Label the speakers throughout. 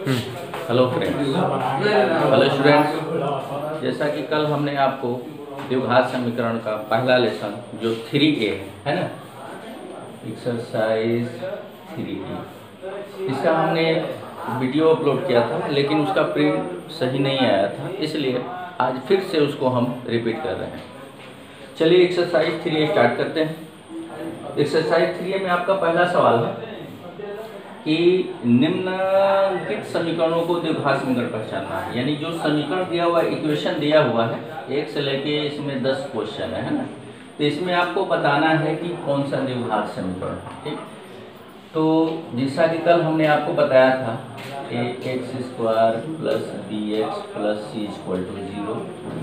Speaker 1: Hello friends, hello students. जैसा कि कल हमने आपको द्विघात समीकरण का पहला लेसन जो 3A है ना, एक्सरसाइज 3A, इसका हमने वीडियो अपलोड किया था, लेकिन उसका प्रिंट सही नहीं आया था, इसलिए आज फिर से उसको हम रिपीट कर रहे हैं। चलिए एक्सरसाइज 3A स्टार्ट करते हैं। एक्सरसाइज 3A में आपका पहला सवाल है कि निम्नलिखित समीकरणों को द्विघात समीकरण पहचानना है। यानी जो समीकरण दिया हुआ, इक्वेशन दिया हुआ है, एक से लेके इसमें 10 क्वेश्चन है ना, तो इसमें आपको बताना है कि कौन सा द्विघात समीकरण है। ठीक, तो जैसा कि कल हमने आपको बताया था ax² plus bx plus c equal to 0,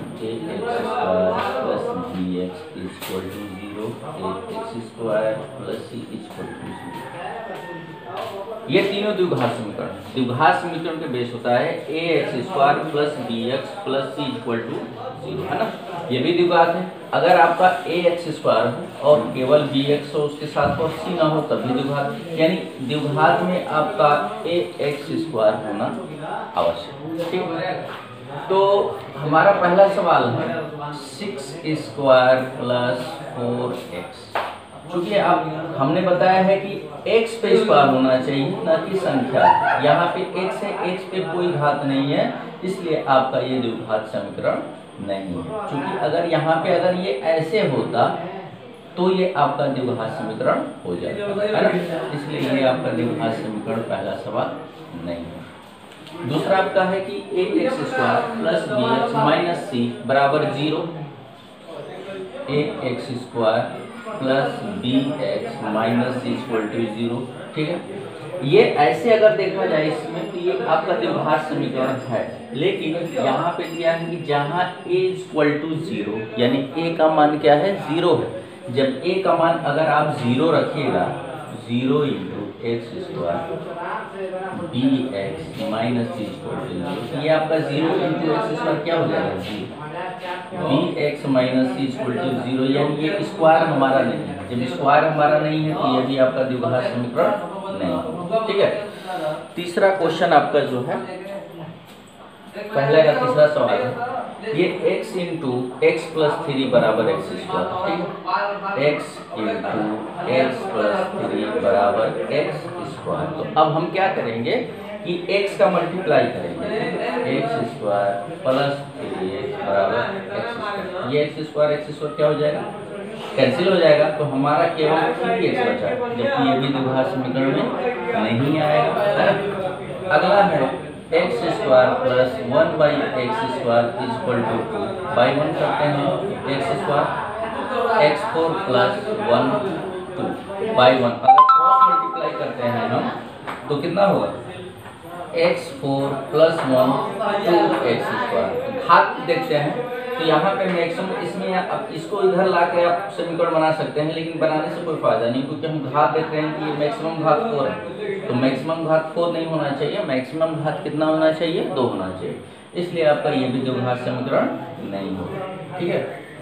Speaker 1: ax² plus bx equal to 0, ax² plus c equal to 0। ये तीनों द्विघात समीकरण है। द्विघात समीकरण के बेस होता है ax² plus bx plus c equal to 0, है ना। ये भी द्विघात है। अगर आपका ax² हो और केवल bx हो, उसके साथ और c ना हो, तब भी द्विघात। यानी द्विघात में आपका ax² होना आवश्यक। ठीक, तो हमारा पहला सवाल है 6² प्लस 4x। चूंकि अब हमने बताया है कि x पे स्क्वायर होना चाहिए, ना कि संख्या। यहाँ पे x है, x पे कोई घात नहीं है, इसलिए आपका ये द्विघात समीकरण नहीं है। चूंकि अगर यहाँ पे अगर ये ऐसे होता तो ये आपका द्विघात समीकरण हो जाता है ना, इसलिए ये आपका द्विघात समीकरण पहला सवाल नहीं है। दूसरा आपका है कि ax² plus bx minus c बराबर 0, ax² plus bx minus c equal to 0। ठीक है, ये ऐसे अगर देखा जाए इसमें तो ये आपका द्विघात समीकरण है, लेकिन यहाँ पे दिया है कि जहाँ a इक्वल टू 0, यानी a का मान क्या है, 0 है। जब a का मान अगर आप 0 रखिएगा, 0 into x² bx minus c equal to 0, ये आपका 0 इंटू x² क्या हो जाएगा, 0, bx minus c equal to 0, यानी ये स्क्वायर हमारा नहीं है। जब स्क्वायर हमारा नहीं है तो ये भी आपका द्विघात समीकरण नहीं है। ठीक है, तीसरा क्वेश्चन आपका जो है, पहले का तीसरा सवाल है, ये x इंटू एक्स प्लस 3 बराबर x²। ठीक है, x इंटू एक्स प्लस 3 बराबर x²। तो अब हम क्या करेंगे कि x का मल्टीप्लाई करेंगे, x² प्लस 3x बराबर x²। ये x² क्या हो जाएगा, कैंसिल हो जाएगा, तो हमारा केवल 3x बचा, जबकि ये भी द्विघात समीकरण में नहीं आएगा। अगला है x² plus 1/x² equal to 2, by 1 करते हैं, x², x4 प्लस 1 2 बाई 1। अगर क्रॉस मल्टीप्लाई करते हैं हम तो कितना होगा, x4 प्लस 1 2x²। घात देखते हैं तो यहाँ पे मैक्सिमम, इसमें आप इसको इधर ला के आप समीकरण बना सकते हैं, लेकिन बनाने से कोई फायदा नहीं, क्योंकि हम घात देख रहे हैं कि ये मैक्सिमम घात 4 है, तो मैक्सिमम घात 4 नहीं होना चाहिए, मैक्सिमम घात कितना होना चाहिए, 2 होना चाहिए, इसलिए आपका ये भी द्विघात समीकरण नहीं होगा। ठीक है,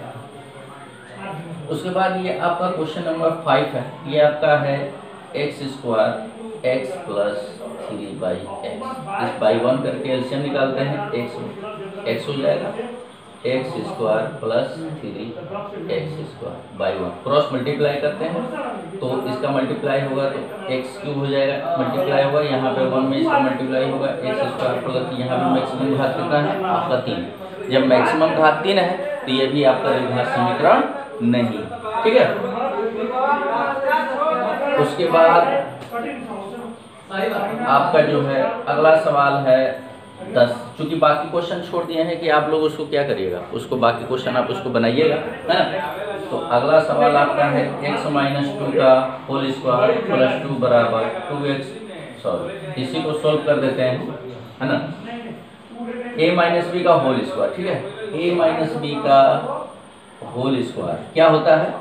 Speaker 1: उसके बाद ये आपका क्वेश्चन नंबर 5 है। ये आपका है x² x प्लस 3/x। इस बाई 1 करके एलसीएम निकालते हैं, x हो जाएगा, x² plus 3x² by 1। Cross multiply करते हैं तो इसका मल्टीप्लाई होगा तो x³ हो जाएगा, मल्टीप्लाई होगा, यहाँ पे 1 में इसका मल्टीप्लाई होगा, x² प्लस, यहाँ पे मैक्सिमम घात कितना है आपका 3। जब मैक्सिमम घात 3 है तो ये भी आपका द्विघात समीकरण नहीं। ठीक है, उसके बाद आपका जो है अगला सवाल है 10। चूंकि बाकी क्वेश्चन छोड़ दिए हैं कि आप लोग उसको क्या करिएगा, उसको बाकी क्वेश्चन आप उसको बनाइएगा, है ना। तो अगला सवाल आपका है x माइनस 2 का होल स्क्वायर प्लस 2 बराबर 2x। सॉरी, इसी को सोल्व कर देते हैं, है ना। a माइनस बी का होल स्क्वायर, ठीक है, a माइनस बी का होल स्क्वायर क्या होता है,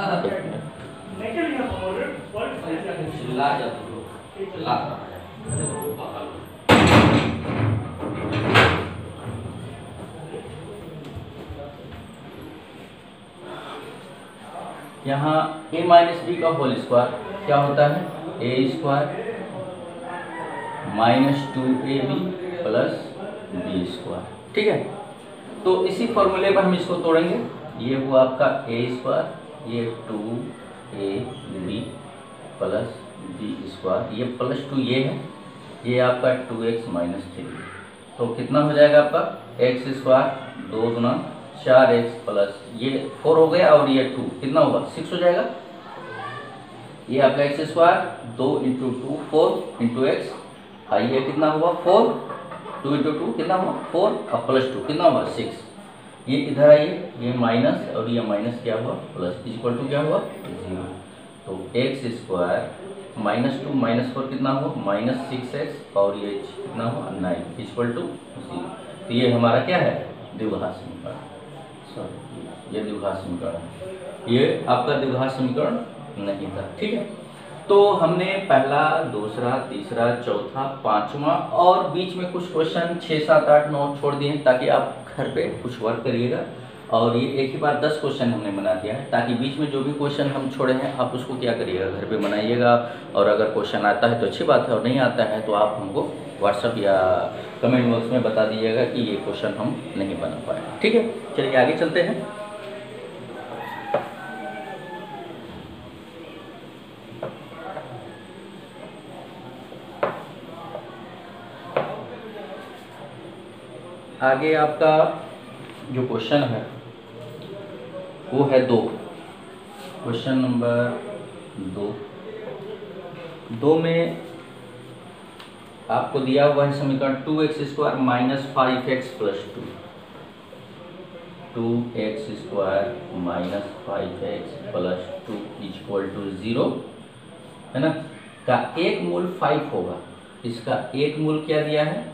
Speaker 1: यहाँ a माइनस बी का होल स्क्वायर क्या होता है, a² -2ab plus B square. ठीक है, तो इसी फॉर्मूले पर हम इसको तोड़ेंगे। ये हुआ आपका ए स्क्वायर, ये 2ab प्लस बी स्क्वायर, ये +2 ये है, ये आपका 2x माइनस 3। तो कितना हो जाएगा आपका एक्स स्क्वायर 2 गुना 4x प्लस ये 4 हो गया और ये 2 कितना होगा 6 हो जाएगा। ये आपका X square 2 into 2 4 into X, ये कितना हुआ 4, 2 इंटू 2 कितना हुआ 4 और +2 कितना हुआ 6। ये इधर आइए, ये माइनस और ये माइनस क्या हुआ प्लस, इक्वल टू क्या हुआ 0। तो एक्स स्क्वायर -2 -4 कितना हुआ -6x और ये कितना हुआ 9 इक्वल टू 0। तो ये हमारा क्या है द्विघात समीकरण, सॉरी ये द्विघात समीकरण है, ये आपका द्विघात समीकरण नहीं था। ठीक है, तो हमने पहला, दूसरा, तीसरा, चौथा, पांचवा और बीच में कुछ क्वेश्चन 6, 7, 8, 9 छोड़ दिए ताकि आप घर पे कुछ वर्क करिएगा। और ये एक ही बार 10 क्वेश्चन हमने बना दिया है ताकि बीच में जो भी क्वेश्चन हम छोड़े हैं आप उसको क्या करिएगा घर पे बनाइएगा। और अगर क्वेश्चन आता है तो अच्छी बात है और नहीं आता है तो आप हमको व्हाट्सअप या कमेंट बॉक्स में बता दीजिएगा कि ये क्वेश्चन हम नहीं बना पाए। ठीक है, चलिए आगे चलते हैं। आगे आपका जो क्वेश्चन है वो है 2, क्वेश्चन नंबर 2 में आपको दिया हुआ है समीकरण 2x² minus 5x plus 2, 2x² minus 5x plus 2 equal to 0 है ना, का एक मूल 5 होगा। इसका एक मूल क्या दिया है,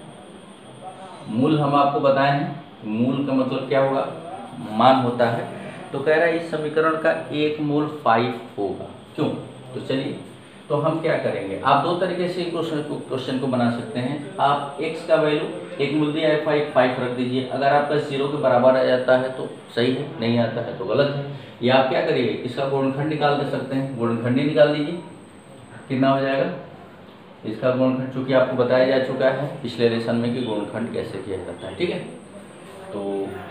Speaker 1: मूल हम आपको बताए हैं, मूल का मतलब क्या होगा मान होता है। तो कह रहा है इस समीकरण का एक मूल 5 होगा, क्यों। तो चलिए, तो हम क्या करेंगे, आप दो तरीके से क्वेश्चन को बना सकते हैं। आप x का वैल्यू, एक मूल दिया है 5 रख दीजिए। अगर आपका 0 के बराबर आ जाता है तो सही है, नहीं आता है तो गलत है। या आप क्या करिए, इसका गुणनखंड निकाल दे सकते हैं, गुणनखंड ही निकाल दीजिए, कितना हो जाएगा इसका गुणनखंड, चूंकि आपको बताया जा चुका है पिछले लेसन में कि गुणनखंड कैसे किया जाता है। ठीक है, तो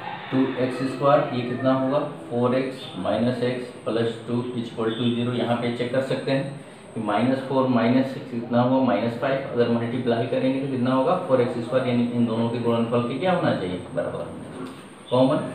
Speaker 1: 2x² ये कितना होगा 4x minus x plus 2 equal to 0। यहाँ पे चेक कर सकते हैं कि -4 -6 कितना हुआ -5। अगर मल्टीप्लाई करेंगे तो कितना होगा 4x², यानी इन दोनों के गुणनफल के क्या होना चाहिए बराबर होना चाहिए। Common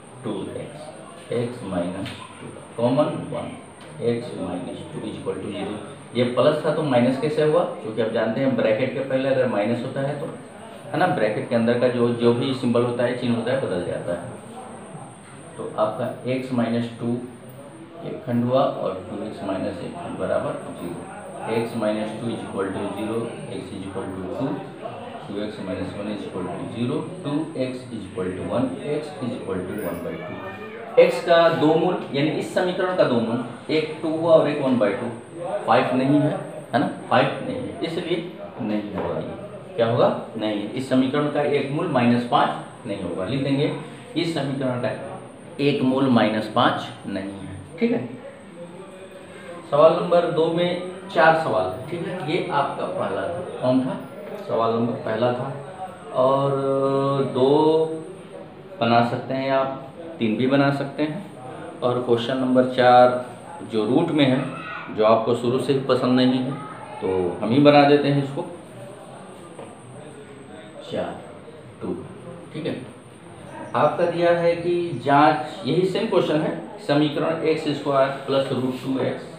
Speaker 1: 2x, x minus 2 common 1, x minus 2 equal to 0। ये प्लस था तो माइनस कैसे हुआ, क्योंकि आप जानते हैं ब्रैकेट के पहले अगर माइनस होता है तो है ना, ब्रैकेट के अंदर का जो भी सिंबल होता है, चिन्ह होता है, बदल जाता है। तो आपका x माइनस 2 एक खंड हुआ और 2x माइनस 1 खंड बराबर 0। x minus 2 equal to 0, x equal to 2, 2x minus 1 equal to 0, 2x equal to 1, x equal to 1/2। x का दो मूल यानी इस समीकरण का दो मूल, एक 2 हुआ और एक 1/2, 5 नहीं है ना, 5 नहीं है, इसलिए नहीं होगा। ये क्या होगा नहीं है, इस समीकरण का एक मूल -5 नहीं होगा। लिख देंगे इस समीकरण का एक मूल -5 नहीं है। ठीक है, सवाल नंबर 2 में 4 सवाल है। ठीक है, ये आपका पहला था, कौन था, सवाल नंबर पहला था। और 2 बना सकते हैं आप, 3 भी बना सकते हैं। और क्वेश्चन नंबर 4 जो रूट में है, जो आपको शुरू से ही पसंद नहीं है, तो हम ही बना देते हैं इसको 4, 2। ठीक है, आपका दिया है कि जांच, यही सेम क्वेश्चन है, समीकरण x² प्लस √2x